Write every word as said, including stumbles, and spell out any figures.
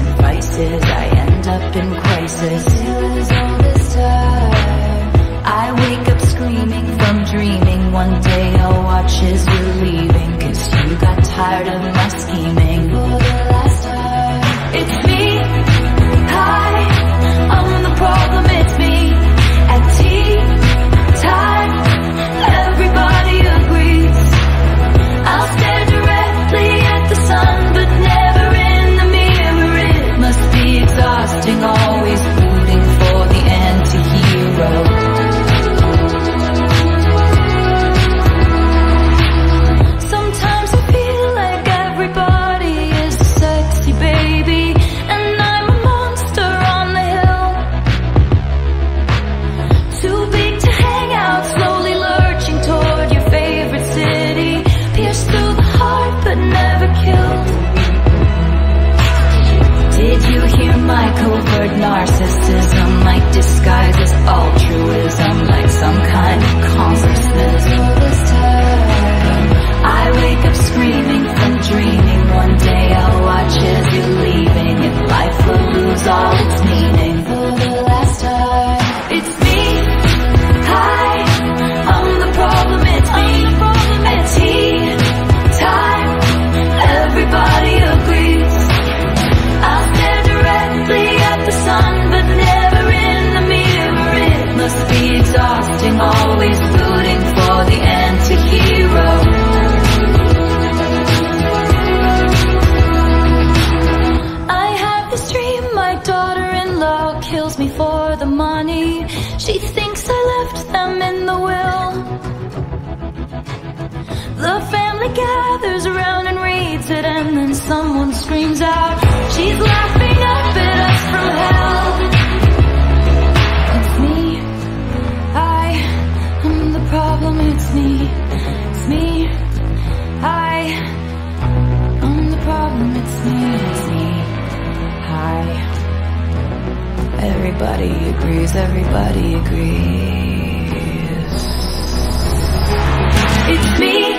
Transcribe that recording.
and vices, I end up in crisis. Is all this time I wake up screaming from dreaming. One day I'll watch as you're leaving, 'cause you got tired of my scheming. For the last time, it's me. Hi, I'm the problem, it's me. At tea time, everybody agrees. I'll stare directly at the sun, but never in the mirror. It must be exhausting, always rooting for the anti-hero. Sometimes I feel like everybody is a sexy baby, and I'm a monster on the hill. Too big to hang out, slowly lurching toward your favorite city. Pierced through the heart, but never killed. Did you hear my covert narcissism? Like disguised as altruism, like some kind of consciousness. All this time I wake up screaming from dreaming. One day I'll watch as you're leaving, and life will lose all its meaning. For the last time, it's me. Hi, I'm the problem, it's me. At tea time, everybody agrees. I'll stare directly at the sun, but never in the mirror. It must be exhausting, always rooting for the anti-hero. I have this dream, my daughter-in-law kills me for the money. She thinks I left them in the will. The family gathers around and reads it, and then someone screams out, she's laughing up at us from hell. It's me. I am the problem, it's me. It's me. I am the problem, it's me. It's me. Hi. Everybody agrees, everybody agrees. It's me.